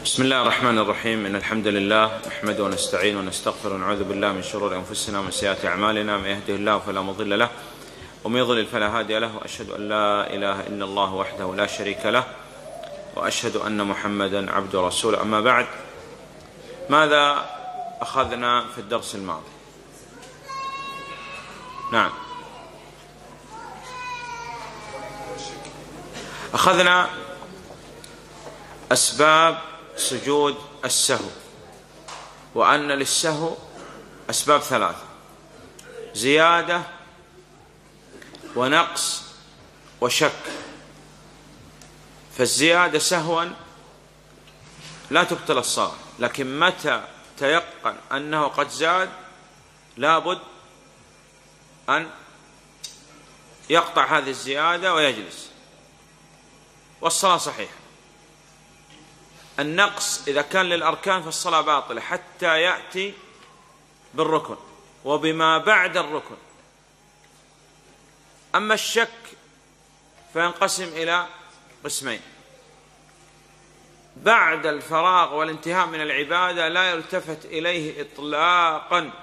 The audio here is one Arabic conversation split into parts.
بسم الله الرحمن الرحيم. إن الحمد لله نحمده ونستعين ونستغفر ونعوذ بالله من شرور أنفسنا ومن سيئات أعمالنا. من يهده الله فلا مضل له ومن يضلل فلا هادي له، وأشهد أن لا إله إلا الله وحده لا شريك له، وأشهد أن محمدا عبده ورسوله. أما بعد، ماذا أخذنا في الدرس الماضي؟ نعم، أخذنا أسباب سجود السهو، وأن للسهو أسباب ثلاثة: زيادة ونقص وشك. فالزيادة سهوا لا تبطل الصلاة، لكن متى تيقن أنه قد زاد لابد أن يقطع هذه الزيادة ويجلس، والصلاة صحيحة. النقص إذا كان للأركان فالصلاة باطلة حتى يأتي بالركن وبما بعد الركن. أما الشك فينقسم إلى قسمين: بعد الفراغ والانتهاء من العبادة لا يلتفت إليه إطلاقا،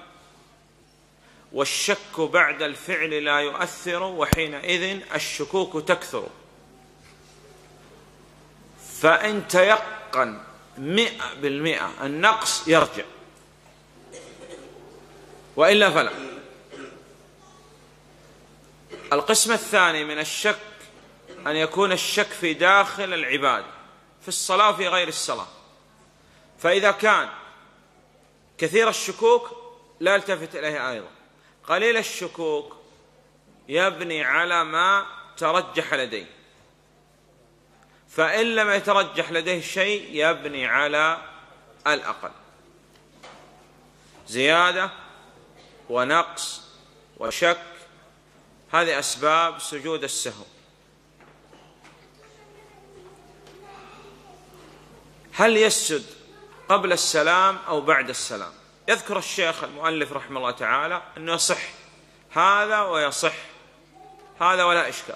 والشك بعد الفعل لا يؤثر، وحينئذ الشكوك تكثر. فإن تيقن 100% النقص يرجع، وإلا فلا. القسم الثاني من الشك أن يكون الشك في داخل العبادة، في الصلاة وفي غير الصلاة. فإذا كان كثير الشكوك لا يلتفت إليه أيضا، قليل الشكوك يبني على ما ترجح لديه، فإن لم يترجح لديه شيء يبني على الأقل. زيادة ونقص وشك، هذه أسباب سجود السهو. هل يسجد قبل السلام أو بعد السلام؟ يذكر الشيخ المؤلف رحمه الله تعالى أنه يصح هذا ويصح هذا ولا إشكال.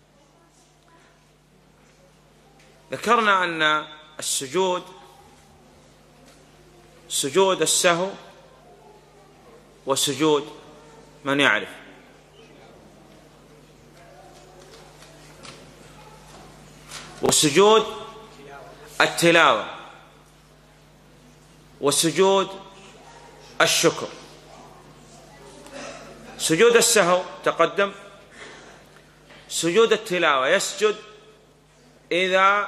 ذكرنا أن سجود السهو وسجود من يعرف وسجود التلاوة وسجود الشكر. سجود السهو تقدم. سجود التلاوة يسجد إذا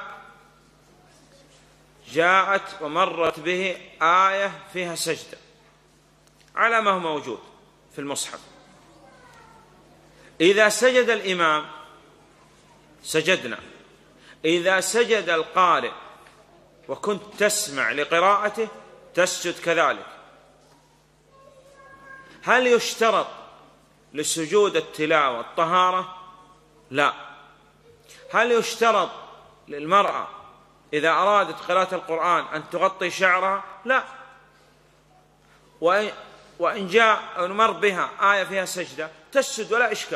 جاءت ومرت به آية فيها سجدة على ما هو موجود في المصحف. إذا سجد الإمام سجدنا، إذا سجد القارئ وكنت تسمع لقراءته تسجد كذلك. هل يشترط لسجود التلاوة الطهارة؟ لا. هل يشترط للمرأة إذا أرادت قراءة القرآن أن تغطي شعرها؟ لا. وإن جاء أو مر بها آية فيها سجدة تسجد ولا إشكال.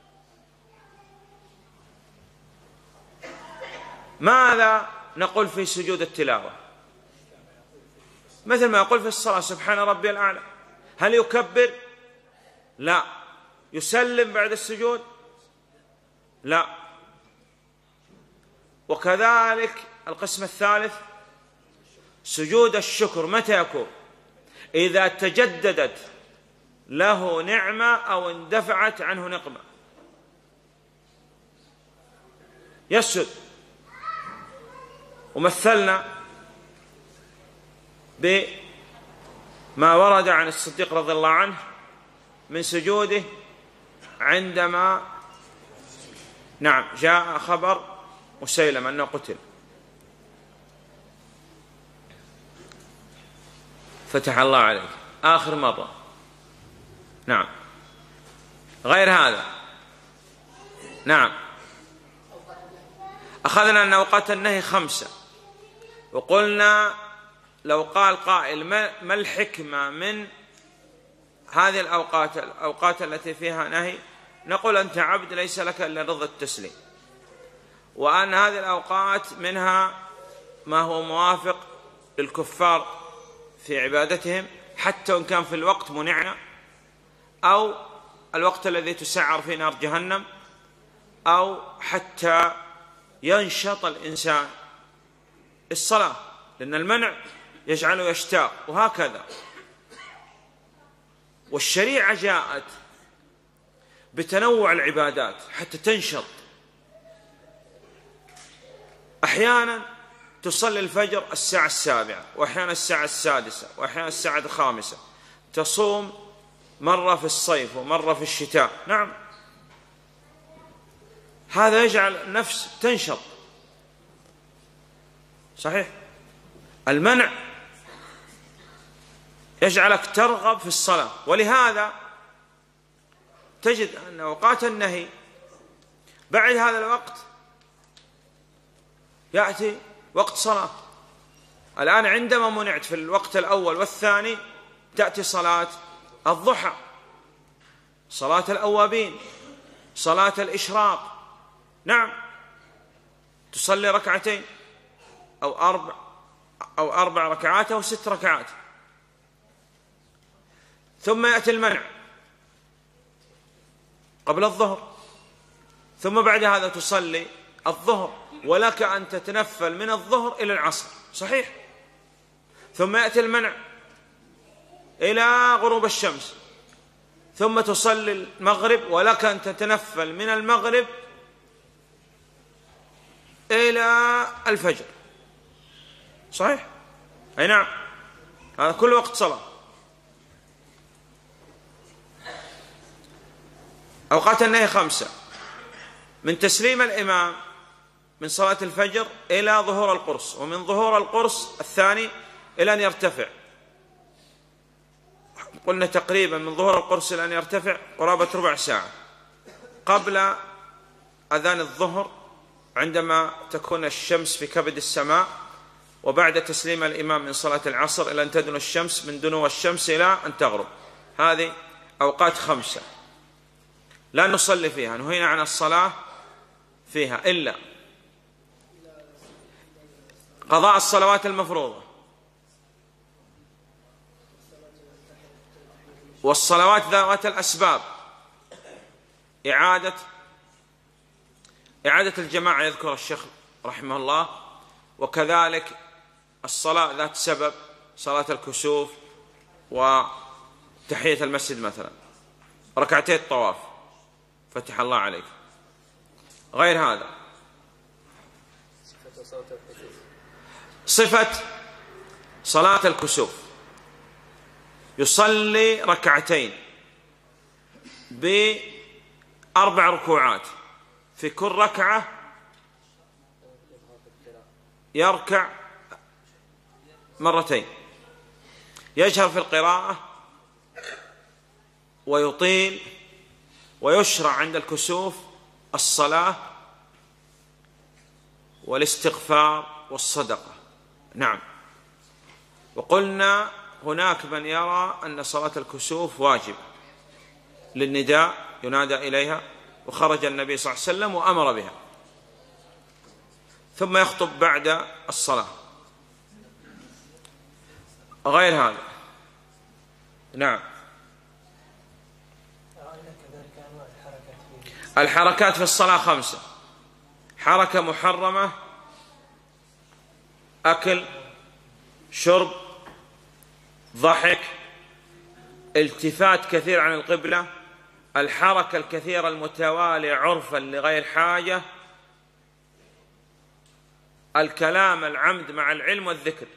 ماذا نقول في سجود التلاوة؟ مثل ما يقول في الصلاة: سبحان ربي الأعلى. هل يكبر؟ لا. يسلم بعد السجود؟ لا. وكذلك القسم الثالث سجود الشكر. متى يكون؟ إذا تجددت له نعمة أو اندفعت عنه نقمة يسجد. ومثلنا بما ورد عن الصديق رضي الله عنه من سجوده عندما جاء خبر مسيلم أنه قتل، فتح الله عليك آخر مرة. غير هذا. أخذنا أن أوقات النهي 5، وقلنا لو قال قائل ما الحكمة من هذه الأوقات التي فيها نهي، نقول: أنت عبد ليس لك إلا رضا التسليم، وأن هذه الأوقات منها ما هو موافق للكفار في عبادتهم حتى وإن كان في الوقت منعنا، أو الوقت الذي تسعر فيه نار جهنم، أو حتى ينشط الإنسان الصلاة، لأن المنع يجعله يشتاق، وهكذا. والشريعة جاءت بتنوع العبادات حتى تنشط. أحيانا تصلي الفجر الساعة 7، وأحيانا الساعة 6، وأحيانا الساعة 5. تصوم مرة في الصيف ومرة في الشتاء. نعم، هذا يجعل النفس تنشط. صحيح، المنع يجعلك ترغب في الصلاة. ولهذا تجد أن أوقات النهي بعد هذا الوقت يأتي وقت صلاة. الآن عندما منعت في الوقت الأول والثاني تأتي صلاة الضحى، صلاة الأوابين، صلاة الإشراق. نعم، تصلي ركعتين أو أربع ركعات أو 6 ركعات. ثم يأتي المنع قبل الظهر، ثم بعد هذا تصلي الظهر، ولك أن تتنفل من الظهر إلى العصر. صحيح. ثم يأتي المنع إلى غروب الشمس، ثم تصلي المغرب، ولك أن تتنفل من المغرب إلى الفجر. صحيح، أي نعم، هذا كل وقت صلاة. أوقات النهي 5: من تسليم الإمام من صلاة الفجر إلى ظهور القرص، ومن ظهور القرص الثاني إلى أن يرتفع. قلنا تقريبا من ظهور القرص إلى أن يرتفع قرابة ربع ساعة قبل أذان الظهر، عندما تكون الشمس في كبد السماء، وبعد تسليم الإمام من صلاة العصر إلى أن تدنو الشمس، من دنو الشمس إلى أن تغرب. هذه أوقات 5 لا نصلي فيها، نهينا عن الصلاة فيها إلا قضاء الصلوات المفروضة، والصلوات ذوات الأسباب، إعادة الجماعة يذكر الشيخ رحمه الله، وكذلك الصلاة ذات سبب، صلاة الكسوف وتحية المسجد مثلا، ركعتي الطواف، فتح الله عليك. غير هذا صفة صلاة الكسوف: يصلي ركعتين ب4 ركوعات، في كل ركعة يركع مرتين، يجهر في القراءة ويطيل، ويشرع عند الكسوف الصلاة والاستغفار والصدقة. نعم، وقلنا هناك من يرى أن صلاة الكسوف واجب للنداء، ينادى إليها، وخرج النبي صلى الله عليه وسلم وأمر بها، ثم يخطب بعد الصلاة. غير هذا. نعم، الحركات في الصلاة 5: حركة محرمة، أكل، شرب، ضحك، التفات كثير عن القبلة، الحركة الكثيرة المتوالية عرفا لغير حاجة، الكلام العمد مع العلم والذكر.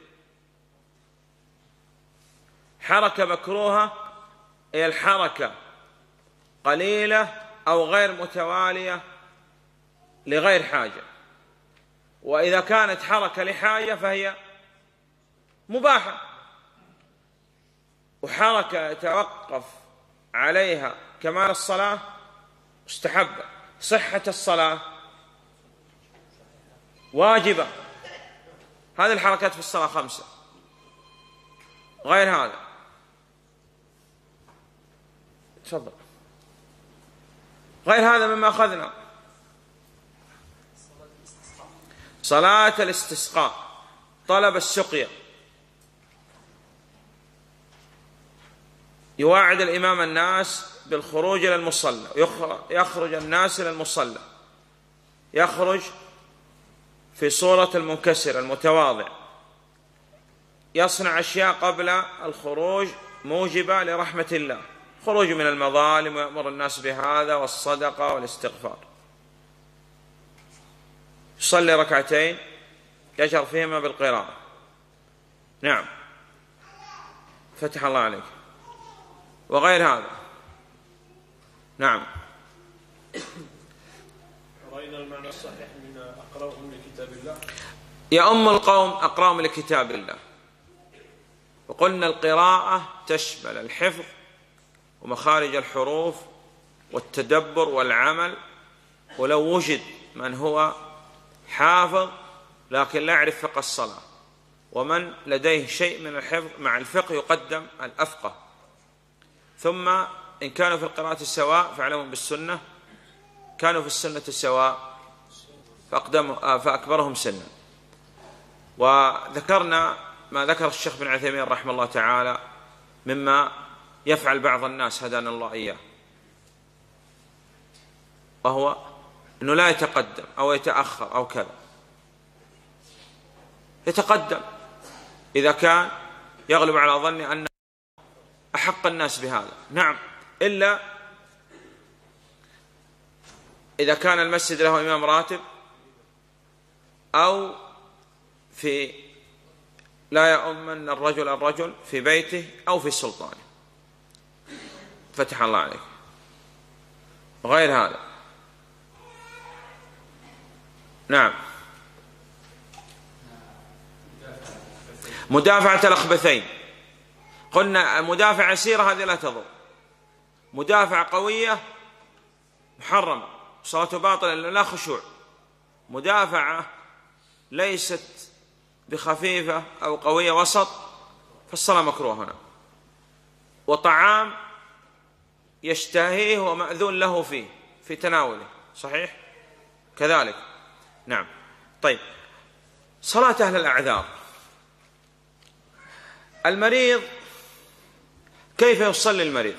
حركة مكروهة هي الحركة قليلة أو غير متوالية لغير حاجة، وإذا كانت حركة لحاجة فهي مباحة، وحركة يتوقف عليها كمال الصلاة مستحبة. صحة الصلاة واجبة. هذه الحركات في الصلاة 5. غير هذا. تفضل. غير هذا مما أخذنا: صلاة الاستسقاء، طلب السقيا، يواعد الإمام الناس بالخروج إلى المصلى، يخرج الناس إلى المصلى، يخرج في صورة المنكسر المتواضع، يصنع أشياء قبل الخروج موجبة لرحمة الله، خروج من المظالم، ويأمر الناس بهذا والصدقة والاستغفار. يصلي ركعتين يجهر فيهما بالقراءة. نعم، فتح الله عليك. وغير هذا. نعم. رأينا المعنى الصحيح من أقرأهم لكتاب الله، يؤم القوم أقرأهم لكتاب الله. وقلنا القراءة تشمل الحفظ ومخارج الحروف والتدبر والعمل، ولو وجد من هو حافظ لكن لا يعرف فقه الصلاة، ومن لديه شيء من الحفظ مع الفقه يقدم الأفقه. ثم إن كانوا في القراءة سواء فاعلموا بالسنة، كانوا في السنة سواء فأكبرهم سنا. وذكرنا ما ذكر الشيخ بن عثيمين رحمه الله تعالى مما يفعل بعض الناس هدانا الله إياه، وهو أنه لا يتقدم أو يتأخر أو كذا، يتقدم إذا كان يغلب على ظني أن أحق الناس بهذا. نعم، إلا إذا كان المسجد له إمام راتب، أو في لا يؤمن الرجل في بيته أو في سلطانه. فتح الله عليك. وغير هذا. نعم. مدافعة الأخبثين، قلنا مدافعة يسيرة هذه لا تضر، مدافعة قوية محرمة صلاته باطلة لأنه لا خشوع. مدافعة ليست بخفيفة أو قوية وسط فالصلاة مكروه هنا. وطعام يشتهيه ومأذون له فيه في تناوله، صحيح كذلك. نعم. طيب، صلاة أهل الأعذار. المريض كيف يصلي المريض؟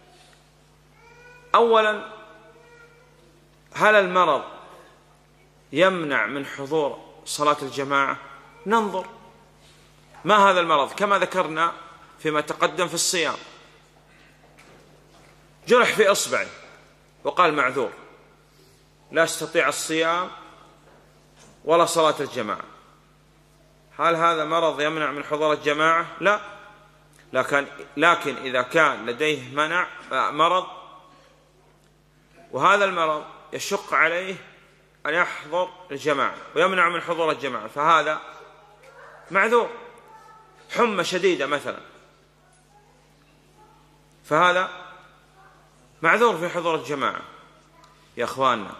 أولا، هل المرض يمنع من حضور صلاة الجماعة؟ ننظر ما هذا المرض، كما ذكرنا فيما تقدم في الصيام، جرح في إصبعه وقال معذور لا يستطيع الصيام ولا صلاة الجماعة، هل هذا مرض يمنع من حضور الجماعة؟ لا. لكن إذا كان لديه مرض وهذا المرض يشق عليه أن يحضر الجماعة ويمنع من حضور الجماعة فهذا معذور. حمى شديدة مثلا فهذا معذور في حضور الجماعة. يا أخواننا،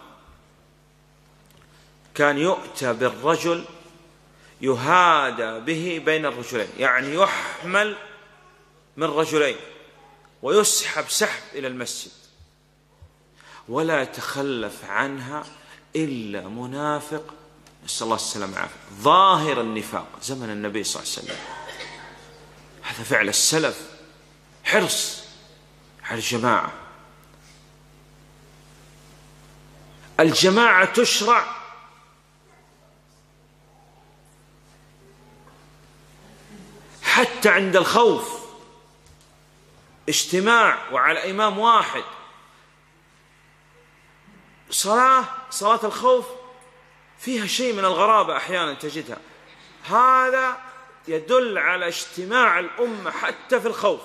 كان يؤتى بالرجل يهادى به بين الرجلين، يعني يحمل من رجلين ويسحب سحب إلى المسجد، ولا يتخلف عنها إلا منافق، نسأل الله السلامة والعافية، ظاهر النفاق زمن النبي صلى الله عليه وسلم. هذا فعل السلف، حرص على الجماعة. الجماعة تشرع حتى عند الخوف، اجتماع وعلى إمام واحد. صلاة الخوف فيها شيء من الغرابة أحيانا تجدها، هذا يدل على اجتماع الأمة حتى في الخوف.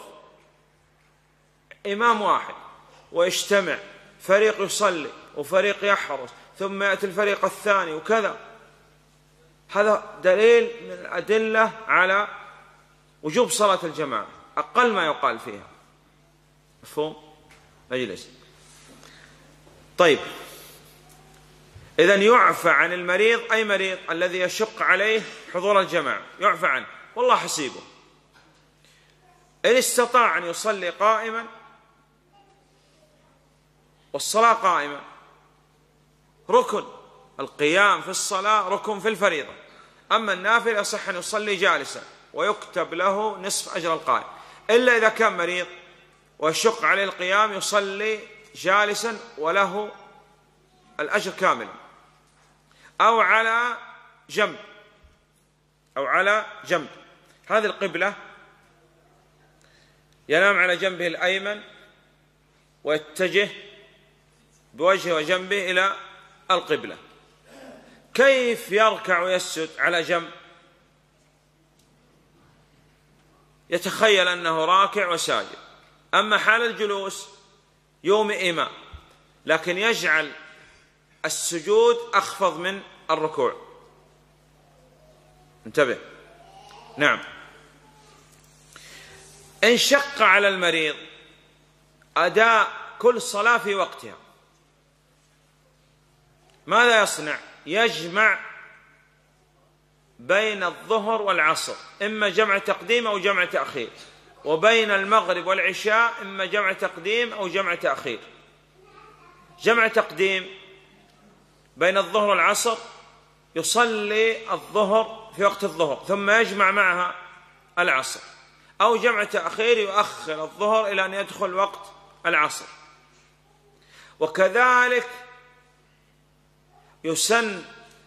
إمام واحد ويجتمع، فريق يصلي وفريق يحرس، ثم يأتي الفريق الثاني وكذا. هذا دليل من الأدلة على وجوب صلاة الجماعة، أقل ما يقال فيها. مفهوم؟ مجلس. طيب، إذن يعفى عن المريض، أي مريض الذي يشق عليه حضور الجماعة يعفى عنه، والله حسيبه. إن استطاع أن يصلي قائما، والصلاة قائمة ركن، القيام في الصلاة ركن في الفريضة. أما النافل يصح أن يصلي جالسا ويكتب له نصف أجر القائم، إلا إذا كان مريض ويشق عليه القيام يصلي جالسا وله الأجر كاملا، أو على جنب، هذه القبلة ينام على جنبه الأيمن ويتجه بوجهه وجنبه إلى القبلة. كيف يركع ويسجد على جنب؟ يتخيل أنه راكع وساجد. أما حال الجلوس يومئ إيماء، لكن يجعل السجود أخفض من الركوع. انتبه. نعم. إن شق على المريض أداء كل صلاة في وقتها، ماذا يصنع؟ يجمع بين الظهر والعصر، إما جمع تقديم أو جمع تأخير، وبين المغرب والعشاء إما جمع تقديم أو جمع تأخير. جمع تقديم بين الظهر والعصر، يصلي الظهر في وقت الظهر ثم يجمع معها العصر، أو جمع تأخير يؤخر الظهر إلى أن يدخل وقت العصر. وكذلك يسن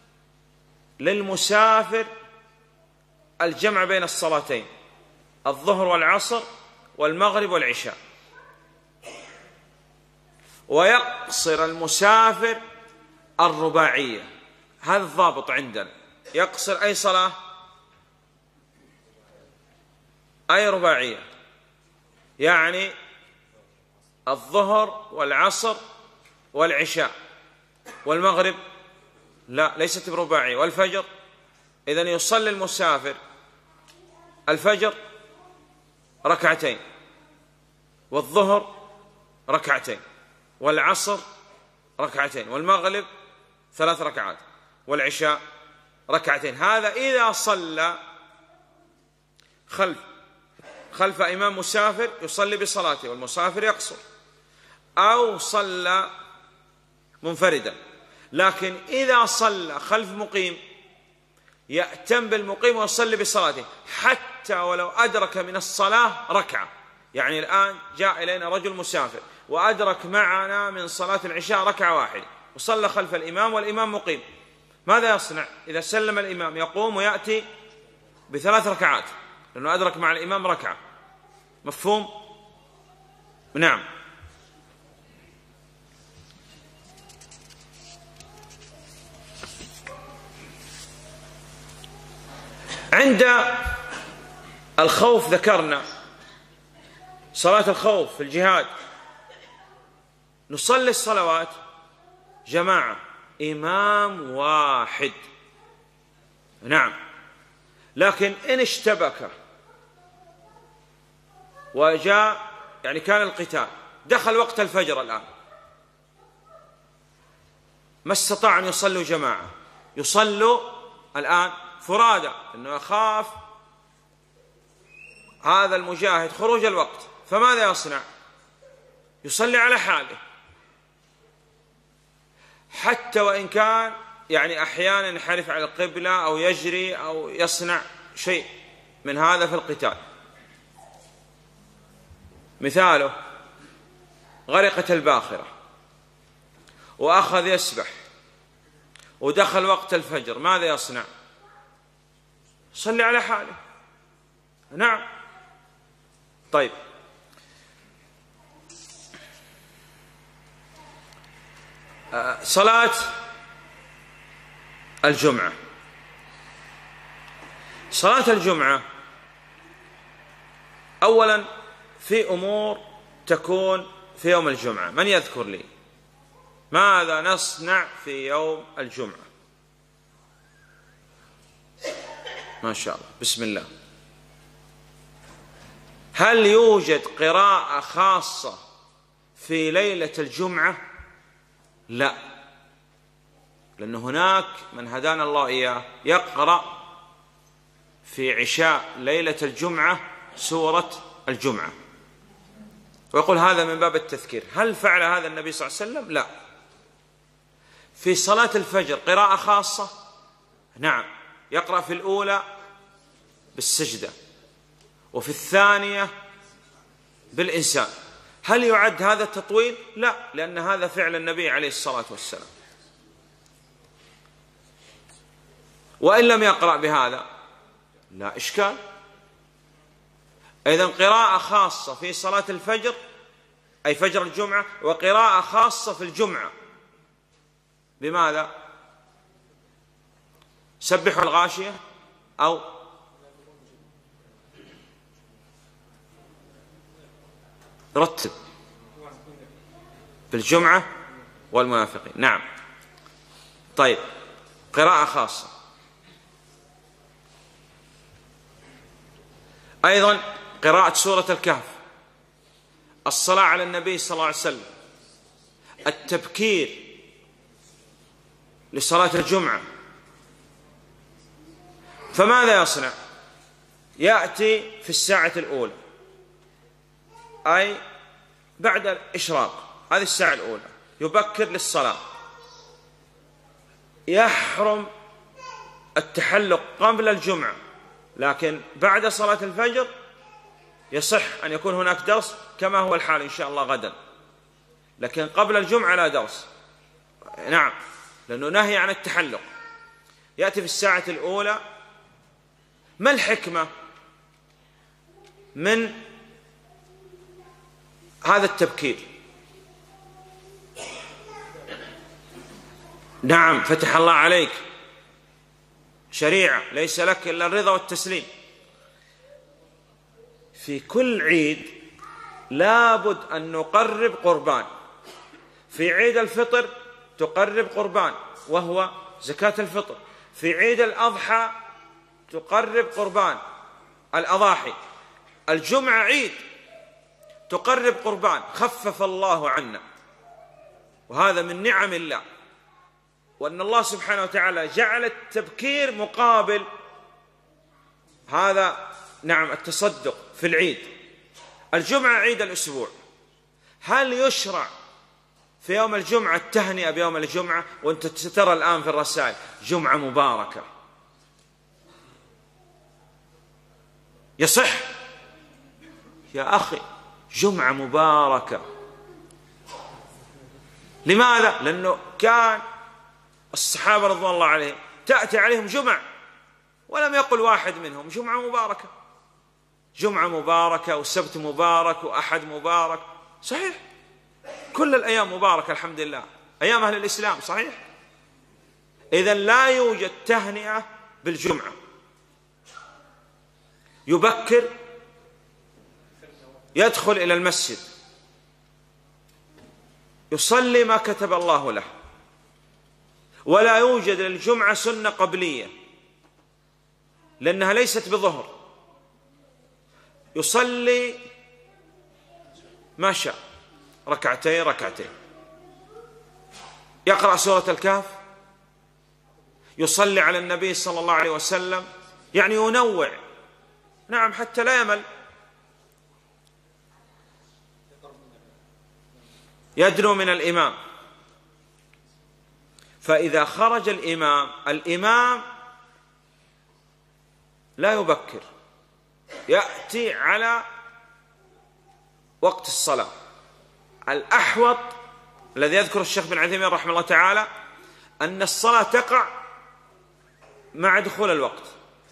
للمسافر الجمع بين الصلاتين، الظهر والعصر والمغرب والعشاء. ويقصر المسافر الرباعية، هذا الضابط عندنا، يقصر أي صلاة؟ أي رباعية، يعني الظهر والعصر والعشاء والمغرب لا، ليست برباعية. والفجر، إذن يصلي المسافر الفجر ركعتين، والظهر ركعتين، والعصر ركعتين، والمغرب 3 ركعات، والعشاء ركعتين. هذا إذا صلى خلف إمام مسافر يصلي بصلاته والمسافر يقصر، أو صلى منفردا. لكن إذا صلى خلف مقيم يأتم بالمقيم ويصلي بصلاته، حتى ولو أدرك من الصلاة ركعة. يعني الآن جاء إلينا رجل مسافر وأدرك معنا من صلاة العشاء ركعة واحدة وصلى خلف الإمام والإمام مقيم، ماذا يصنع؟ إذا سلم الإمام يقوم ويأتي ب3 ركعات، لأنه أدرك مع الإمام ركعة. مفهوم؟ نعم. عند الخوف ذكرنا صلاة الخوف في الجهاد، نصلي الصلوات جماعة، إمام واحد. نعم. لكن إن اشتبك وجاء، يعني كان القتال، دخل وقت الفجر الآن، ما استطاع أن يصلوا جماعة، يصلوا الآن فرادى، إنه يخاف هذا المجاهد خروج الوقت، فماذا يصنع؟ يصلي على حاله، حتى وإن كان يعني أحيانا ينحرف على القبلة أو يجري أو يصنع شيء من هذا في القتال. مثاله غرقت الباخرة وأخذ يسبح ودخل وقت الفجر، ماذا يصنع؟ صلي على حاله. نعم. طيب، صلاة الجمعة. صلاة الجمعة أولا في أمور تكون في يوم الجمعة، من يذكر لي ماذا نصنع في يوم الجمعة؟ ما شاء الله، بسم الله. هل يوجد قراءة خاصة في ليلة الجمعة؟ لا، لأن هناك من هدانا الله إياه يقرأ في عشاء ليلة الجمعة سورة الجمعة ويقول هذا من باب التذكير. هل فعل هذا النبي صلى الله عليه وسلم؟ لا. في صلاة الفجر قراءة خاصة؟ نعم، يقرأ في الأولى بالسجدة وفي الثانية بالإنسان. هل يعد هذا التطويل؟ لا، لأن هذا فعل النبي عليه الصلاة والسلام. وإن لم يقرأ بهذا لا إشكال. إذن قراءة خاصة في صلاة الفجر أي فجر الجمعة، وقراءة خاصة في الجمعة. بماذا؟ سبحوا الغاشية أو رتب في الجمعة والمنافقين. نعم. طيب، قراءة خاصة. أيضا قراءة سورة الكهف، الصلاة على النبي صلى الله عليه وسلم، التبكير لصلاة الجمعة. فماذا يصنع؟ يأتي في الساعة الأولى، أي بعد الإشراق، هذه الساعة الأولى، يبكر للصلاة. يحرم التحلق قبل الجمعة، لكن بعد صلاة الفجر يصح أن يكون هناك درس كما هو الحال إن شاء الله غدا، لكن قبل الجمعة لا درس. نعم، لأنه نهي عن التحلق. يأتي في الساعة الأولى. ما الحكمة من هذا التبكير؟ نعم، فتح الله عليك، شريعة ليس لك إلا الرضا والتسليم. في كل عيد لابد أن نقرب قربان. في عيد الفطر تقرب قربان وهو زكاة الفطر. في عيد الأضحى تقرب قربان الأضاحي. الجمعة عيد تقرب قربان، خفف الله عنا، وهذا من نعم الله. وأن الله سبحانه وتعالى جعل التبكير مقابل هذا، نعم، التصدق في العيد. الجمعة عيد الأسبوع، هل يشرع في يوم الجمعة التهنئة بيوم الجمعة؟ وأنت ترى الآن في الرسائل جمعة مباركة، يصح يا أخي؟ جمعة مباركة. لماذا؟ لأنه كان الصحابة رضوان الله عليهم تأتي عليهم جمع ولم يقل واحد منهم جمعة مباركة. جمعة مباركة والسبت مبارك وأحد مبارك، صحيح، كل الأيام مباركة الحمد لله، أيام أهل الإسلام، صحيح. إذن لا يوجد تهنئة بالجمعة. يبكر، يدخل إلى المسجد، يصلي ما كتب الله له. ولا يوجد للجمعة سنة قبلية لأنها ليست بظهر. يصلي ما شاء، ركعتين ركعتين، يقرأ سورة الكهف، يصلي على النبي صلى الله عليه وسلم، يعني ينوع، نعم، حتى لا يمل. يدنو من الإمام، فإذا خرج الإمام لا يبكر، يأتي على وقت الصلاة. الأحوط الذي يذكر الشيخ بن عثيمين رحمه الله تعالى أن الصلاة تقع مع دخول الوقت.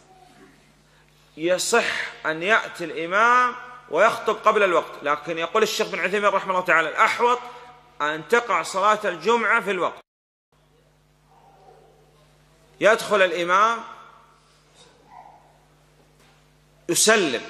يصح أن يأتي الإمام ويخطب قبل الوقت، لكن يقول الشيخ بن عثيمين رحمه الله تعالى الأحوط أن تقع صلاة الجمعة في الوقت. يدخل الإمام يسلم.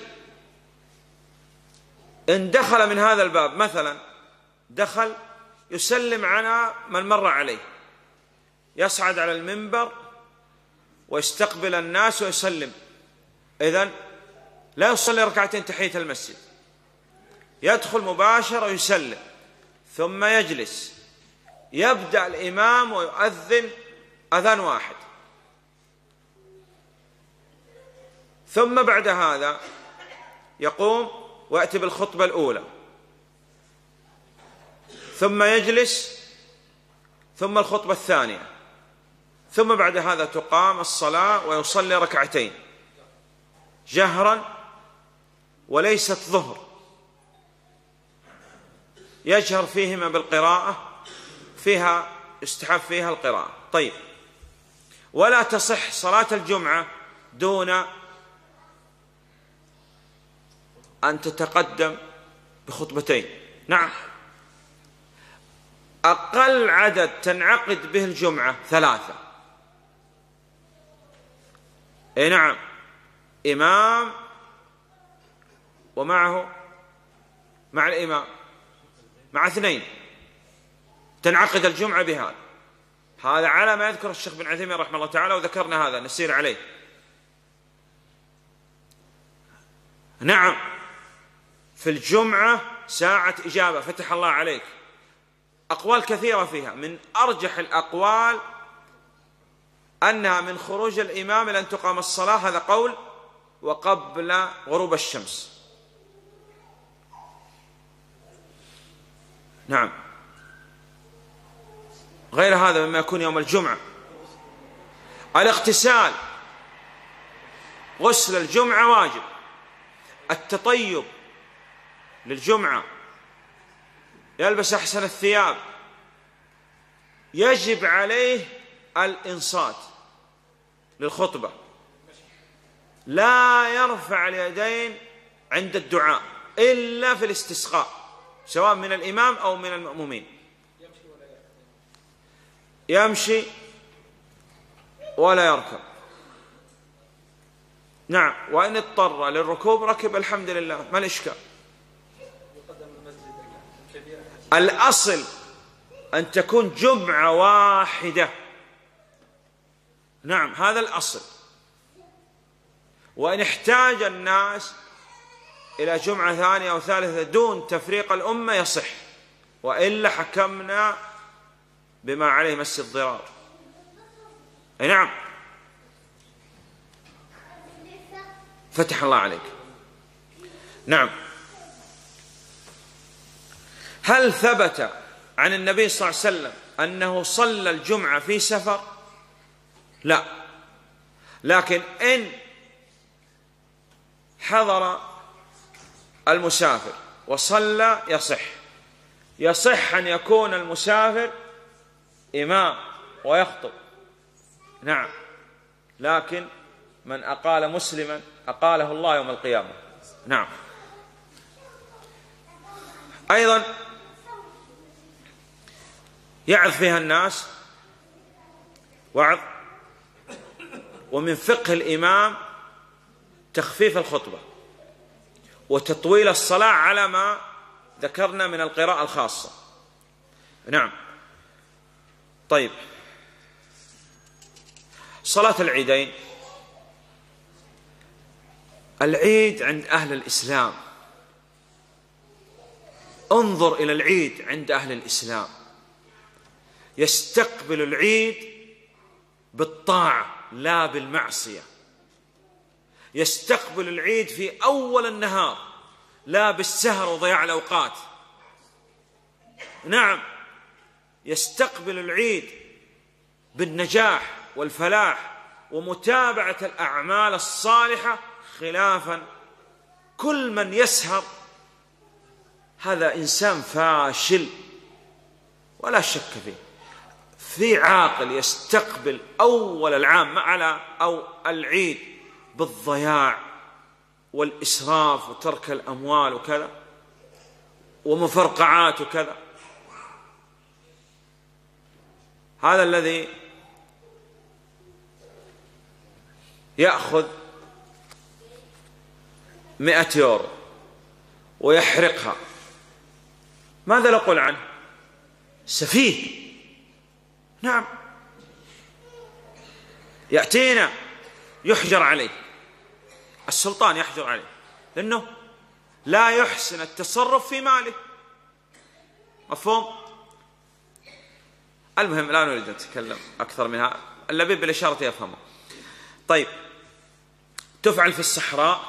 إن دخل من هذا الباب مثلا، دخل يسلم على من مر عليه، يصعد على المنبر ويستقبل الناس ويسلم. إذن لا يصلي ركعتين تحية المسجد، يدخل مباشرة ويسلم، ثم يجلس، يبدأ الإمام ويؤذن أذان واحد، ثم بعد هذا يقوم ويأتي بالخطبة الأولى، ثم يجلس، ثم الخطبة الثانية، ثم بعد هذا تقام الصلاة ويصلي ركعتين جهرا وليست ظهر. يجهر فيهما بالقراءة فيها يستحب فيها القراءة. طيب، ولا تصح صلاة الجمعة دون أن تتقدم بخطبتين. نعم، أقل عدد تنعقد به الجمعة 3. أي نعم، إمام ومعه مع الإمام مع 2 تنعقد الجمعة بهذا. هذا على ما يذكر الشيخ بن عثيمين رحمه الله تعالى، وذكرنا هذا نسير عليه. نعم، في الجمعة ساعة إجابة فتح الله عليك، أقوال كثيرة فيها. من أرجح الأقوال أنها من خروج الإمام إلى أن تقام الصلاة، هذا قول، وقبل غروب الشمس. نعم، غير هذا مما يكون يوم الجمعة. الاغتسال، غسل الجمعة واجب. التطيب للجمعة، يلبس أحسن الثياب، يجب عليه الإنصات للخطبة، لا يرفع اليدين عند الدعاء إلا في الاستسقاء، سواء من الإمام أو من المأمومين. يمشي ولا يركب. نعم، وإن اضطر للركوب ركب، الحمد لله، ما الإشكال. الأصل أن تكون جمعة واحدة. نعم، هذا الأصل. وإن احتاج الناس إلى جمعة ثانية أو ثالثة دون تفريق الأمة يصح، وإلا حكمنا بما عليه مس الضرار. أي نعم، فتح الله عليك. نعم، هل ثبت عن النبي صلى الله عليه وسلم أنه صلى الجمعة في سفر؟ لا، لكن إن حضر المسافر وصلى يصح أن يكون المسافر إمام ويخطب. نعم، لكن من أقال مسلما أقاله الله يوم القيامة. نعم. أيضا يعظ فيها الناس وعظ. ومن فقه الإمام تخفيف الخطبة وتطويل الصلاة على ما ذكرنا من القراءة الخاصة. نعم. طيب، صلاة العيدين. العيد عند أهل الإسلام، انظر إلى العيد عند أهل الإسلام، يستقبل العيد بالطاعة لا بالمعصية، يستقبل العيد في أول النهار لا بالسهر وضياع الأوقات. نعم، يستقبل العيد بالنجاح والفلاح ومتابعة الأعمال الصالحة، خلافا كل من يسهر هذا إنسان فاشل ولا شك فيه. في عاقل يستقبل أول العام على أو العيد بالضياع والإسراف وترك الأموال وكذا ومفرقعات وكذا، هذا الذي يأخذ 100 يورو ويحرقها، ماذا نقول عنه؟ سفيه. نعم، يأتينا يحجر عليه، السلطان يحجر عليه لأنه لا يحسن التصرف في ماله. مفهوم؟ المهم لا نريد أن نتكلم أكثر منها، اللبيب بالإشارة يفهمه. طيب، تفعل في الصحراء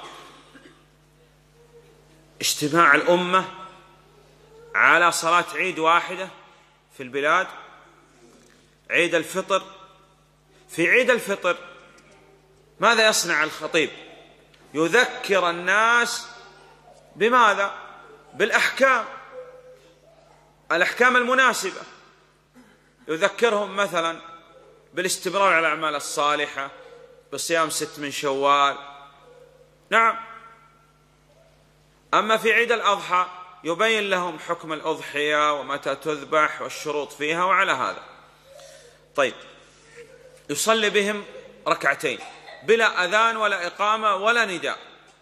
اجتماع الأمة على صلاة عيد واحدة في البلاد، عيد الفطر. في عيد الفطر ماذا يصنع الخطيب؟ يذكر الناس بماذا؟ بالأحكام. الأحكام المناسبة، يذكرهم مثلا بالاستمرار على الأعمال الصالحة، بصيام 6 من شوال. نعم. أما في عيد الأضحى يبين لهم حكم الأضحية ومتى تذبح والشروط فيها وعلى هذا. طيب، يصلي بهم ركعتين بلا أذان ولا إقامة ولا نداء.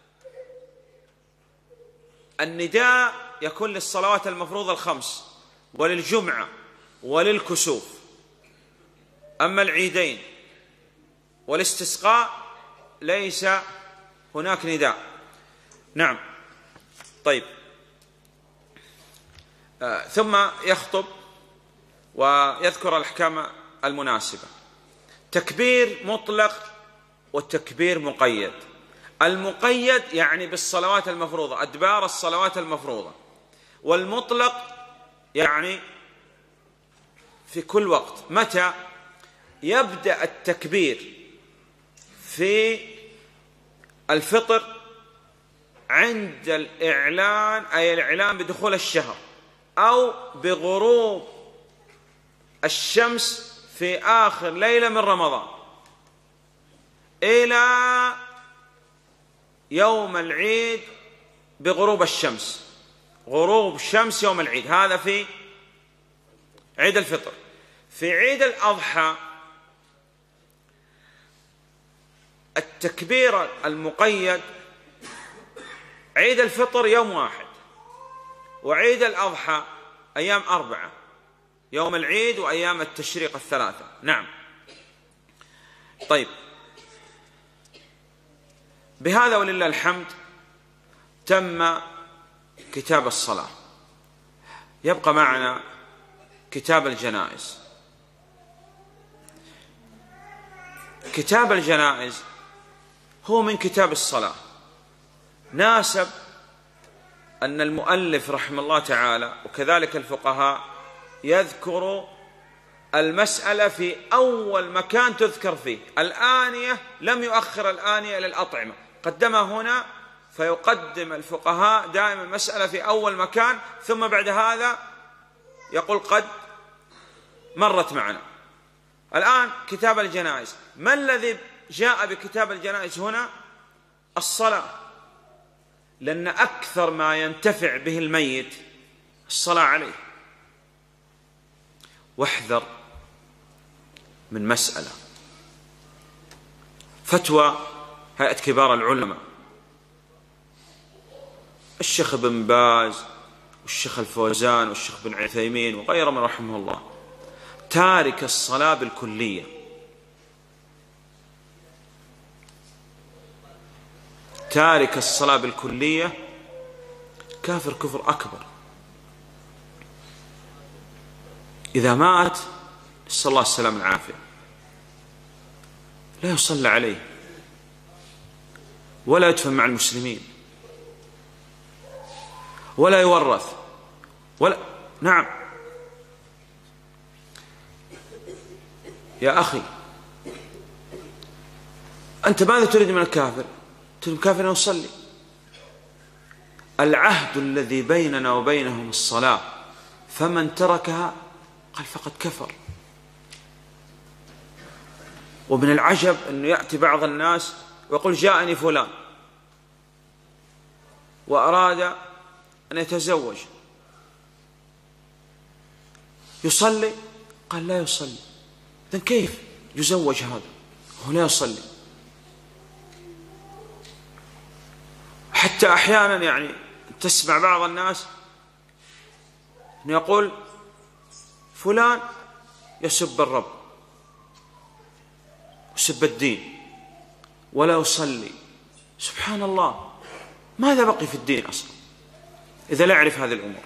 النداء يكون للصلوات المفروضة ال5 وللجمعة وللكسوف. أما العيدين والاستسقاء ليس هناك نداء. نعم. طيب، ثم يخطب ويذكر الأحكام المناسبة. تكبير مطلق والتكبير مقيد. المقيد يعني بالصلوات المفروضة، أدبار الصلوات المفروضة، والمطلق يعني في كل وقت. متى يبدأ التكبير؟ في الفطر عند الإعلان، أي الإعلان بدخول الشهر، أو بغروب الشمس في آخر ليلة من رمضان، إلى يوم العيد بغروب الشمس، غروب الشمس يوم العيد. هذا في عيد الفطر. في عيد الأضحى التكبير المقيد، عيد الفطر يوم 1 وعيد الأضحى أيام 4، يوم العيد وأيام التشريق 3. نعم. طيب، بهذا ولله الحمد تم كتاب الصلاة. يبقى معنا كتاب الجنائز. كتاب الجنائز هو من كتاب الصلاة. ناسب أن المؤلف رحمه الله تعالى وكذلك الفقهاء يذكر المسألة في أول مكان تذكر فيه. الآنية لم يؤخر الآنية إلى الأطعمة، قدمها هنا. فيقدم الفقهاء دائما المسألة في أول مكان، ثم بعد هذا يقول قد مرت معنا. الآن كتاب الجنائز، ما الذي جاء بكتاب الجنائز هنا؟ الصلاة، لأن أكثر ما ينتفع به الميت الصلاة عليه. واحذر من مسألة، فتوى هيئة كبار العلماء، الشيخ بن باز والشيخ الفوزان والشيخ بن عثيمين وغيرهم رحمه الله، تارك الصلاة بالكلية. تارك الصلاة بالكلية كافر كفر أكبر. إذا مات نسأل الله السلام والعافية لا يصلى عليه ولا يدفن مع المسلمين ولا يورث ولا. نعم يا أخي، أنت ماذا تريد من الكافر؟ تريد الكافر أن يصلي. العهد الذي بيننا وبينهم الصلاة، فمن تركها قال فقد كفر. ومن العجب أنه يأتي بعض الناس ويقول جاءني فلان وأراد أن يتزوج، يصلي؟ قال لا يصلي. إذن كيف يزوج هذا وهو لا يصلي؟ حتى أحيانا يعني تسمع بعض الناس أنه يقول فلان يسب الرب يسب الدين ولا يصلي. سبحان الله، ماذا بقي في الدين أصلا إذا لا يعرف هذه الأمور؟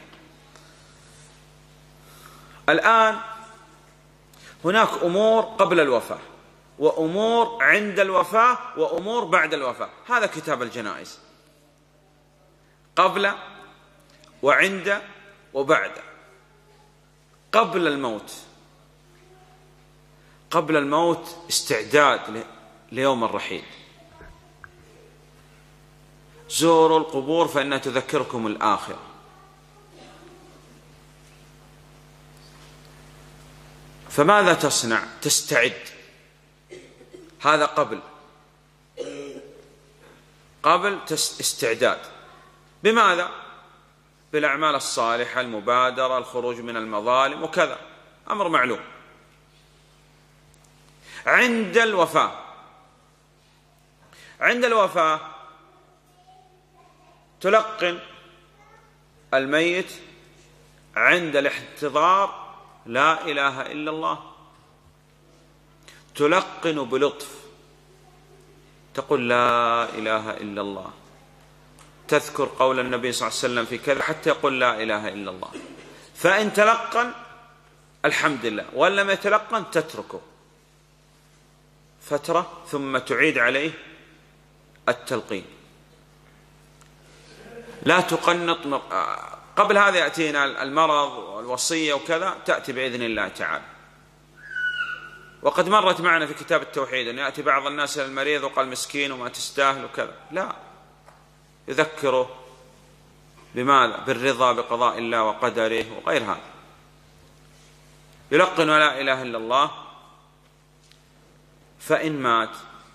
الآن هناك أمور قبل الوفاة وأمور عند الوفاة وأمور بعد الوفاة. هذا كتاب الجنائز، قبل وعند وبعد. قبل الموت، قبل الموت استعداد ليوم الرحيل. زوروا القبور فإنها تذكركم الآخرة. فماذا تصنع؟ تستعد. هذا قبل استعداد. بماذا؟ بالأعمال الصالحة، المبادرة، الخروج من المظالم وكذا، أمر معلوم. عند الوفاة تلقن الميت عند الاحتضار لا إله إلا الله، تلقن بلطف، تقول لا إله إلا الله، تذكر قول النبي صلى الله عليه وسلم في كذا حتى يقول لا إله إلا الله. فإن تلقن الحمد لله، وإن لم يتلقن تتركه فترة ثم تعيد عليه التلقين. لا تقنط. قبل هذا يأتينا المرض والوصية وكذا، تأتي بإذن الله تعالى. وقد مرت معنا في كتاب التوحيد أن يأتي بعض الناس إلى المريض وقال مسكين وما تستاهل وكذا، لا، يذكره بماذا؟ بالرضا بقضاء الله وقدره وغير هذا. يلقن لا إله إلا الله. فإن مات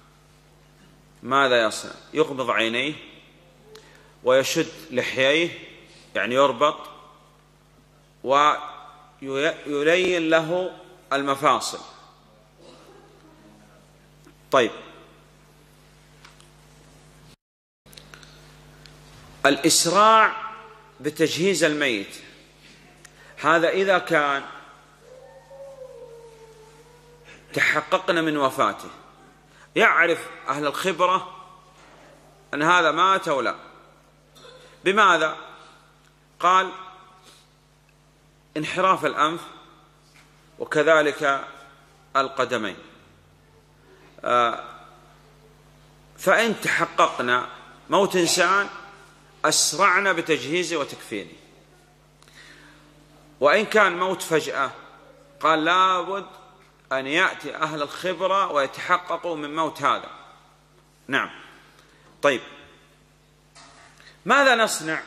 ماذا يصنع؟ يغمض عينيه ويشد لحييه، يعني يربط، ويلين له المفاصل. طيب، الإسراع بتجهيز الميت هذا إذا كان تحققنا من وفاته، يعرف أهل الخبرة أن هذا مات أو لا. بماذا؟ قال انحراف الأنف وكذلك القدمين. فإن تحققنا موت إنسان أسرعنا بتجهيزه وتكفينه. وإن كان موت فجأة قال لابد أن يأتي أهل الخبرة ويتحققوا من موت هذا. نعم. طيب، ماذا نصنع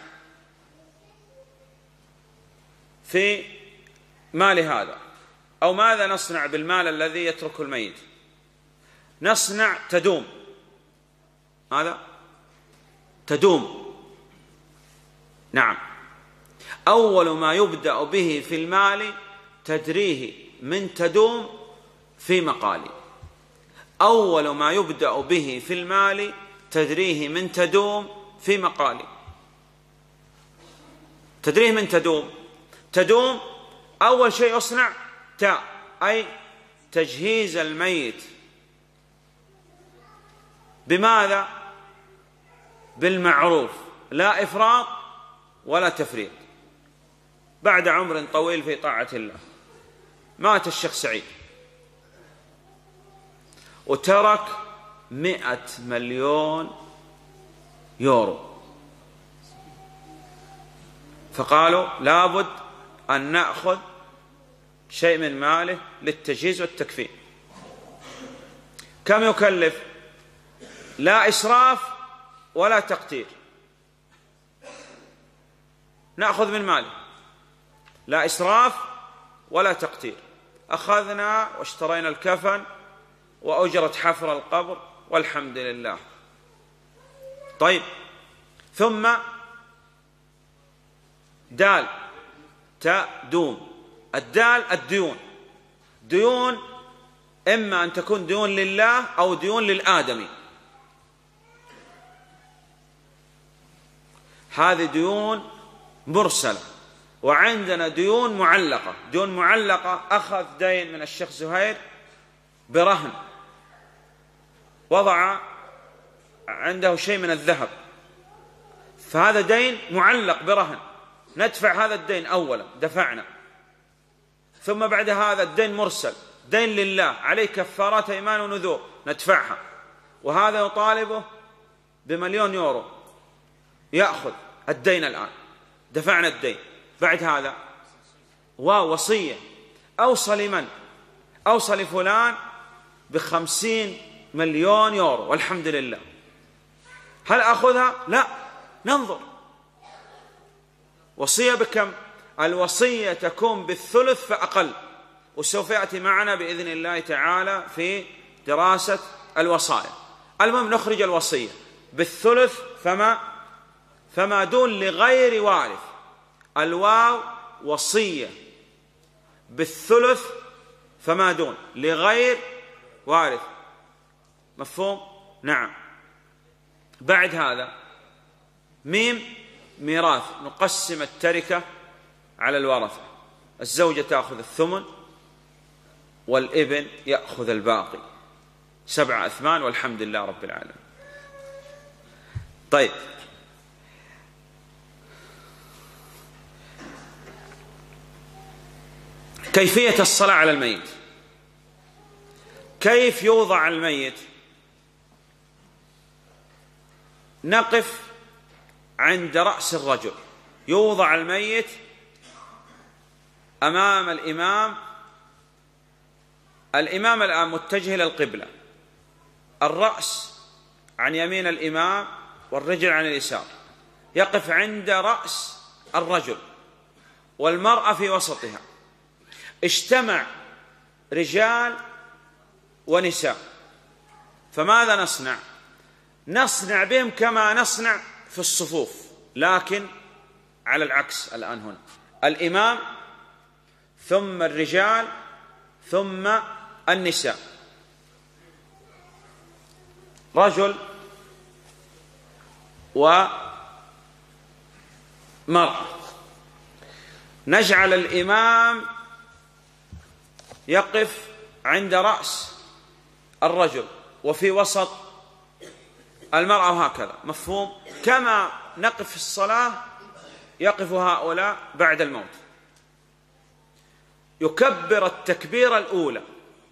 في مال هذا؟ أو ماذا نصنع بالمال الذي يترك الميت؟ نصنع تدوم. ماذا؟ تدوم. نعم. أول ما يبدأ به في المال تدريه من تدوم في مقالي. أول ما يبدأ به في المال تدريه من تدوم في مقالي. تدريه من تدوم أول شيء يصنع تاء، أي تجهيز الميت. بماذا؟ بالمعروف، لا إفراط ولا تفريط. بعد عمر طويل في طاعة الله مات الشيخ سعيد وترك 100 مليون يورو، فقالوا لابد أن نأخذ شيء من ماله للتجهيز والتكفين. كم يكلف؟ لا إسراف ولا تقتير، نأخذ من ماله، لا إسراف ولا تقتير. أخذنا واشترينا الكفن وأجرت حفر القبر والحمد لله. طيب، ثم دال تدوم. الدال الديون. ديون إما أن تكون ديون لله أو ديون للآدمي. هذه ديون مرسلة. وعندنا ديون معلقة. ديون معلقة، أخذ دين من الشيخ زهير برهن، وضع عنده شيء من الذهب، فهذا دين معلق برهن، ندفع هذا الدين أولا، دفعنا. ثم بعد هذا الدين مرسل، دين لله عليه كفارات أيمان ونذور، ندفعها. وهذا يطالبه ب1,000,000 يورو، يأخذ الدين الآن، دفعنا الدين. بعد هذا ووصية، أوصى لمن؟ أوصى لفلان ب50 مليون يورو والحمد لله. هل أخذها؟ لا، ننظر وصية بكم. الوصية تكون بالثلث فأقل، وسوف يأتي معنا بإذن الله تعالى في دراسة الوصايا. المهم نخرج الوصية بالثلث فما دون لغير وارث. الواو وصية بالثلث فما دون لغير وارث. مفهوم؟ نعم. بعد هذا ميم ميراث، نقسم التركة على الورثة. الزوجة تأخذ الثمن والابن يأخذ الباقي، 7 أثمان والحمد لله رب العالمين. طيب، كيفية الصلاة على الميت. كيف يوضع الميت؟ نقف عند رأس الرجل، يوضع الميت أمام الإمام. الإمام الآن متجه إلى القبلة، الرأس عن يمين الإمام والرجل عن اليسار. يقف عند رأس الرجل والمرأة في وسطها. اجتمع رجال ونساء، فماذا نصنع؟ نصنع بهم كما نصنع في الصفوف، لكن على العكس. الآن هنا الإمام ثم الرجال ثم النساء. رجل ومرأة. نجعل الإمام يقف عند رأس الرجل وفي وسط المرأة، وهكذا. مفهوم؟ كما نقف في الصلاة يقف هؤلاء بعد الموت. يكبر التكبيرة الأولى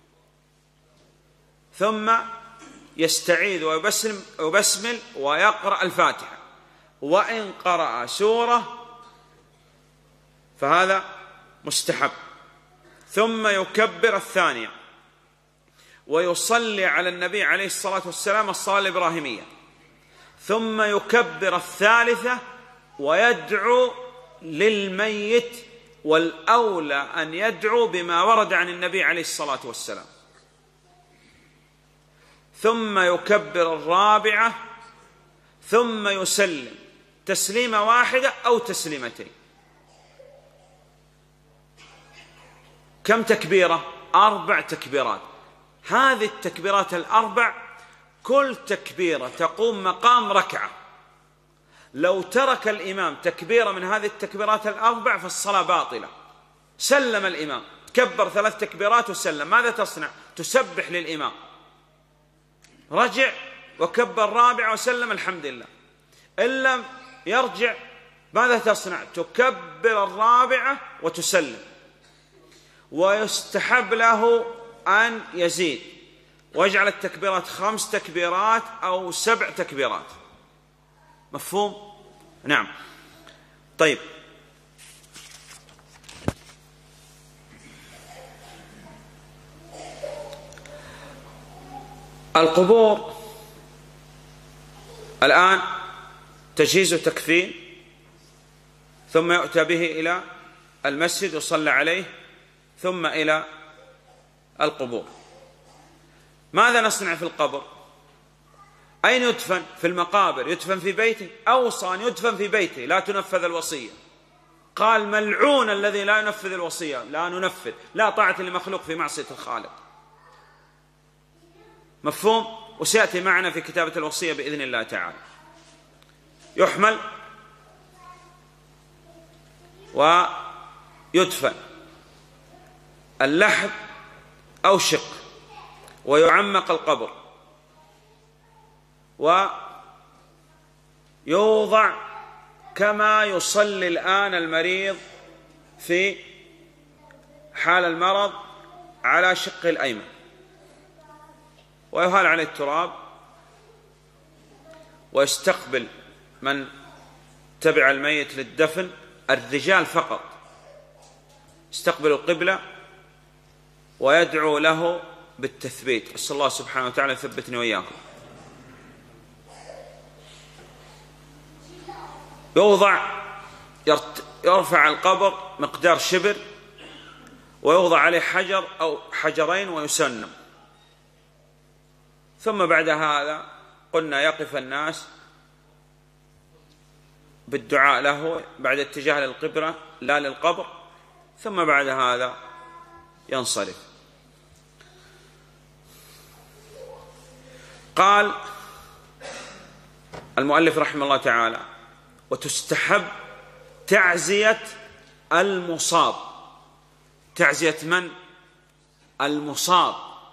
ثم يستعيذ ويبسمل ويقرأ الفاتحة، وإن قرأ سورة فهذا مستحب. ثم يكبر الثانية ويصلي على النبي عليه الصلاة والسلام الصلاة الإبراهيمية. ثم يكبر الثالثة ويدعو للميت، والأولى أن يدعو بما ورد عن النبي عليه الصلاة والسلام. ثم يكبر الرابعة ثم يسلم تسليمة واحدة أو تسليمتين. كم تكبيرة؟ 4 تكبيرات. هذه التكبيرات ال4 كل تكبيرة تقوم مقام ركعة. لو ترك الإمام تكبيرة من هذه التكبيرات ال4 فالصلاة باطلة. سلم الإمام، كبر 3 تكبيرات وسلم، ماذا تصنع؟ تسبح للإمام. رجع وكبر 4 وسلم، الحمد لله. إن لم يرجع ماذا تصنع؟ تكبر 4 وتسلم. ويستحب له أن يزيد ويجعل التكبيرات 5 تكبيرات أو 7 تكبيرات. مفهوم؟ نعم. طيب، القبور الآن تجهيز وتكفين، ثم يؤتى به إلى المسجد وصلى عليه، ثم إلى القبور. ماذا نصنع في القبر؟ أين يدفن؟ في المقابر. يدفن في بيته؟ أوصى أن يدفن في بيته، لا تنفذ الوصية. قال ملعون الذي لا ينفذ الوصية. لا ننفذ، لا طاعة لمخلوق في معصية الخالق. مفهوم؟ وسيأتي معنا في كتابة الوصية بإذن الله تعالى. يحمل ويدفن اللحد أو شق، ويعمق القبر، ويوضع كما يصلي الآن المريض في حال المرض على شقه الأيمن، ويهال عليه التراب، ويستقبل من تبع الميت للدفن الرجال فقط، استقبلوا القبلة ويدعو له بالتثبيت. أسأل الله سبحانه وتعالى يثبتني وإياكم. يرفع القبر مقدار شبر، ويوضع عليه حجر أو حجرين ويسنم. ثم بعد هذا قلنا يقف الناس بالدعاء له بعد اتجاه للقبلة لا للقبر، ثم بعد هذا ينصرف. قال المؤلف رحمه الله تعالى: وتستحب تعزية المصاب. تعزية من؟ المصاب.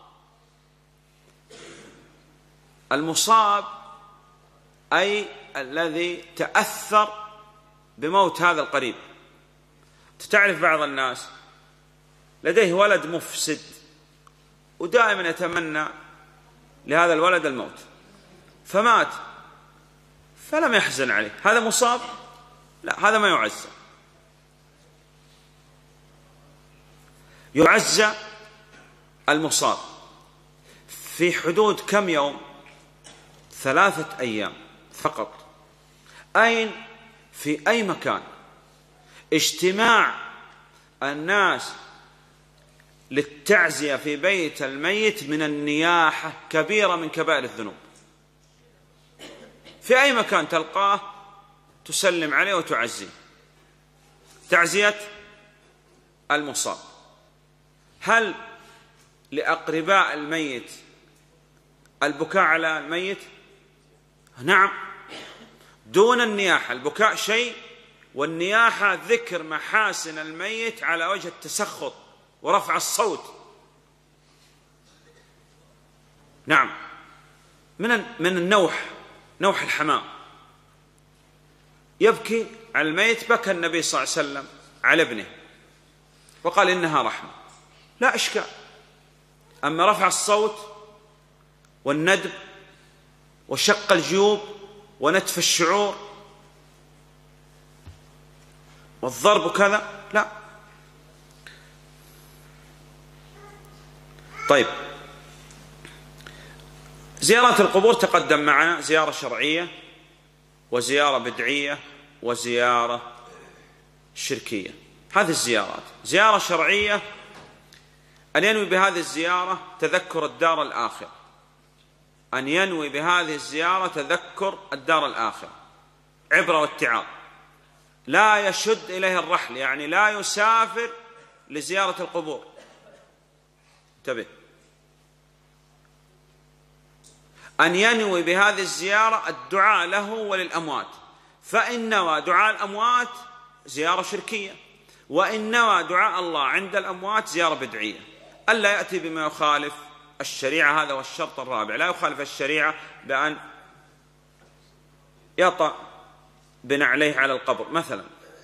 المصاب أي الذي تأثر بموت هذا القريب. تعرف بعض الناس لديه ولد مفسد ودائما يتمنى لهذا الولد الموت، فمات فلم يحزن عليه، هذا مصاب؟ لا، هذا ما يعزى. يعزى المصاب في حدود كم يوم؟ 3 أيام فقط. أين؟ في أي مكان. اجتماع الناس للتعزية في بيت الميت من النياحة كبيرة من كبائر الذنوب. في أي مكان تلقاه تسلم عليه وتعزيه. تعزية المصاب. هل لأقرباء الميت البكاء على الميت؟ نعم، دون النياحة. البكاء شيء، والنياحة ذكر محاسن الميت على وجه التسخط ورفع الصوت. نعم، من النوح، نوح الحمام. يبكي على الميت، بكى النبي صلى الله عليه وسلم على ابنه وقال إنها رحمة، لا إشكال. أما رفع الصوت والندب وشق الجيوب ونتف الشعور والضرب كذا، لا. طيب، زيارات القبور تقدم معنا زيارة شرعية وزيارة بدعية وزيارة شركية. هذه الزيارات: زيارة شرعية أن ينوي بهذه الزيارة تذكر الدار الآخرة، أن ينوي بهذه الزيارة تذكر الدار الآخرة، عبرة واتعاظ. لا يشد إليه الرحل، يعني لا يسافر لزيارة القبور. انتبه. أن ينوي بهذه الزيارة الدعاء له وللأموات، فإن نوى دعاء الأموات زيارة شركية، وإن نوى دعاء الله عند الأموات زيارة بدعية. ألا يأتي بما يخالف الشريعة، هذا هو الشرط الرابع. لا يخالف الشريعة بأن يطأ بنعليه على القبر مثلا.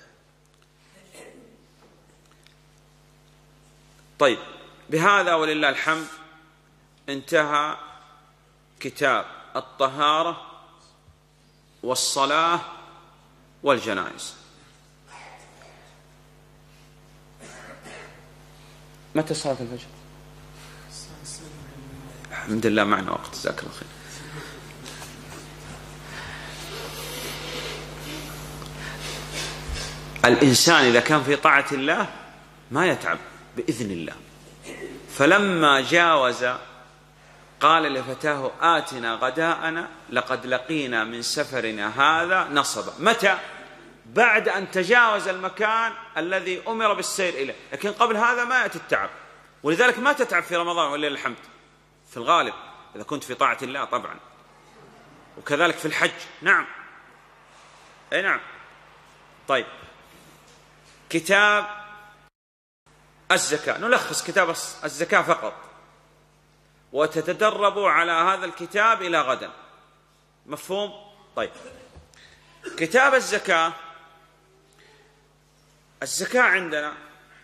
طيب، بهذا ولله الحمد انتهى كتاب الطهارة والصلاة والجنائز. متى صلاة الفجر؟ الحمد لله معنا وقت، جزاك الله خير. الإنسان إذا كان في طاعة الله ما يتعب بإذن الله. فلما جاوز قال لفتاه: آتنا غداءنا لقد لقينا من سفرنا هذا نصبا. متى؟ بعد أن تجاوز المكان الذي أمر بالسير إليه، لكن قبل هذا ما يأتي التعب. ولذلك ما تتعب في رمضان ولله الحمد في الغالب إذا كنت في طاعة الله طبعا، وكذلك في الحج. نعم، أي نعم. طيب، كتاب الزكاة، نلخص كتاب الزكاة فقط، وتتدربوا على هذا الكتاب إلى غدا. مفهوم؟ طيب، كتاب الزكاة. الزكاة عندنا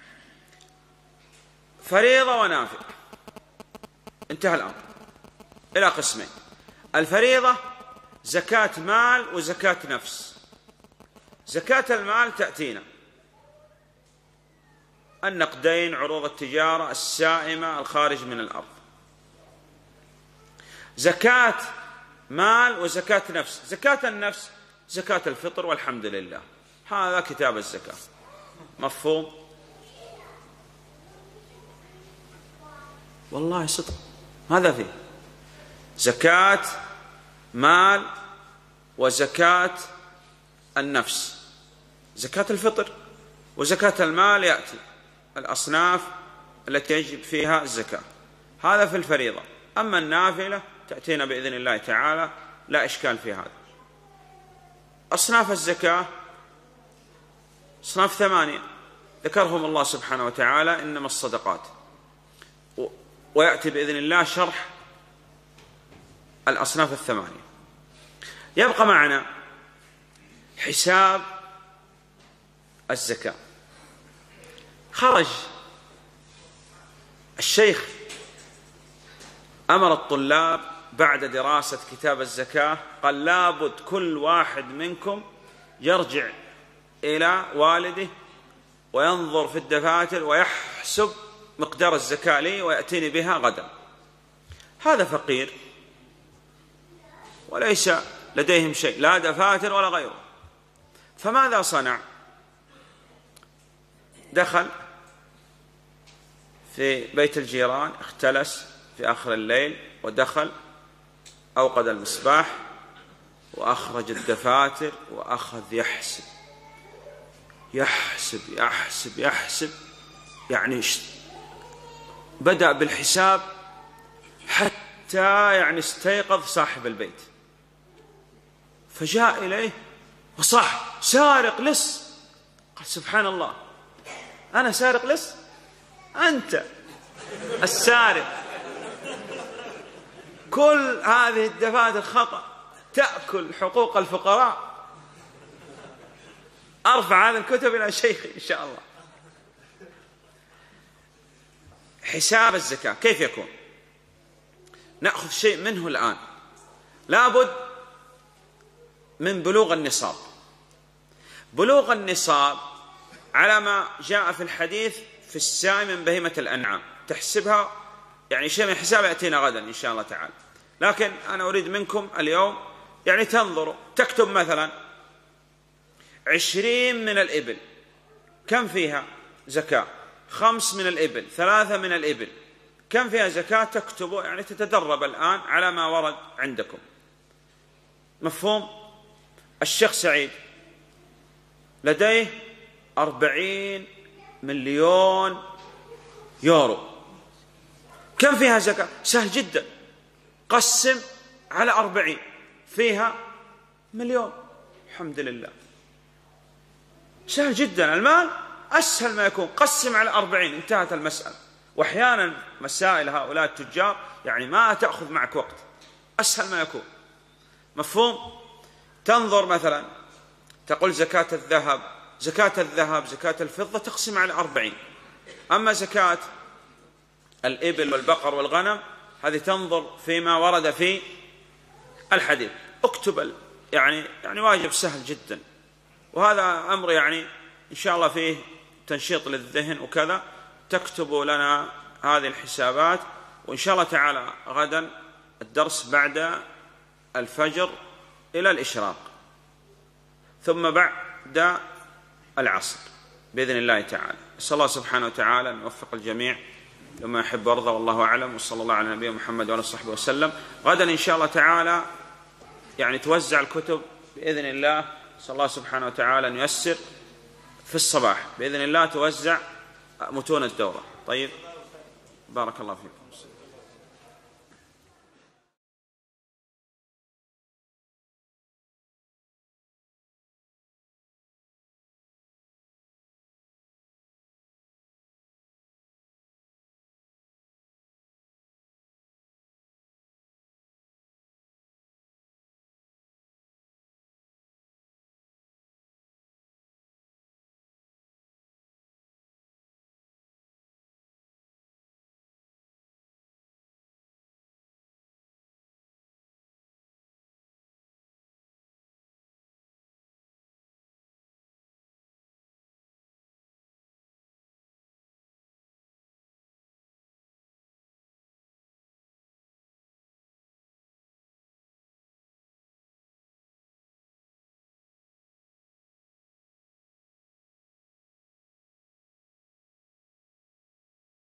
فريضة ونافل، انتهى الأمر، إلى قسمين: الفريضة زكاة مال وزكاة نفس. زكاة المال تأتينا النقدين، عروض التجارة، السائمة، الخارج من الأرض. زكاة مال وزكاة نفس. زكاة النفس زكاة الفطر والحمد لله. هذا كتاب الزكاة. مفهوم؟ والله صدق هذا فيه زكاة مال وزكاة النفس. زكاة الفطر وزكاة المال يأتي الأصناف التي يجب فيها الزكاة، هذا في الفريضة. أما النافلة تأتينا بإذن الله تعالى، لا إشكال في هذا. أصناف الزكاة أصناف 8 ذكرهم الله سبحانه وتعالى، إنما الصدقات، ويأتي بإذن الله شرح الأصناف 8. يبقى معنا حساب الزكاة. خرج الشيخ أمر الطلاب بعد دراسة كتاب الزكاة، قال لابد كل واحد منكم يرجع إلى والده وينظر في الدفاتر ويحسب مقدار الزكاة لي ويأتيني بها غدا. هذا فقير وليس لديهم شيء، لا دفاتر ولا غيره، فماذا صنع؟ دخل في بيت الجيران، اختلس في آخر الليل ودخل، أوقد المصباح وأخرج الدفاتر وأخذ يحسب يحسب يحسب يحسب، يعني بدأ بالحساب حتى يعني استيقظ صاحب البيت، فجاء إليه وصاح سارق لص. قال سبحان الله، أنا سارق لص؟ أنت السارق. كل هذه الدفاتر خطأ، تأكل حقوق الفقراء. أرفع هذه الكتب إلى شيخي إن شاء الله. حساب الزكاة كيف يكون؟ نأخذ شيء منه الآن. لابد من بلوغ النصاب. بلوغ النصاب على ما جاء في الحديث في السائم من بهيمة الأنعام، تحسبها يعني شيء من حساب يأتينا غدا إن شاء الله تعالى، لكن أنا أريد منكم اليوم يعني تنظروا، تكتب مثلا 20 من الإبل، كم فيها زكاة؟ 5 من الإبل، 3 من الإبل، كم فيها زكاة؟ تكتبوا، يعني تتدرب الآن على ما ورد عندكم. مفهوم؟ الشيخ سعيد لديه 40 مليون يورو، كم فيها زكاة؟ سهل جدا، قسم على 40 فيها مليون. الحمد لله، سهل جدا، المال أسهل ما يكون، قسم على 40 انتهت المسألة. وأحيانا مسائل هؤلاء التجار يعني ما تأخذ معك وقت، أسهل ما يكون. مفهوم؟ تنظر مثلا تقول زكاة الذهب، زكاة الذهب زكاة الفضة تقسم على 40. أما زكاة الإبل والبقر والغنم هذه تنظر فيما ورد في الحديث. اكتب، يعني واجب سهل جدا، وهذا أمر يعني إن شاء الله فيه تنشيط للذهن وكذا. تكتبوا لنا هذه الحسابات، وإن شاء الله تعالى غدا الدرس بعد الفجر إلى الإشراق، ثم بعد العصر بإذن الله تعالى. أسأل الله سبحانه وتعالى أن يوفق الجميع لما يحب ويرضى، والله أعلم، وصلى الله على نبينا محمد وعلى صحبه وسلم. غدا إن شاء الله تعالى يعني توزع الكتب بإذن الله. أسأل الله سبحانه وتعالى أن ييسر في الصباح بإذن الله توزع متون الدورة. طيب، بارك الله فيك.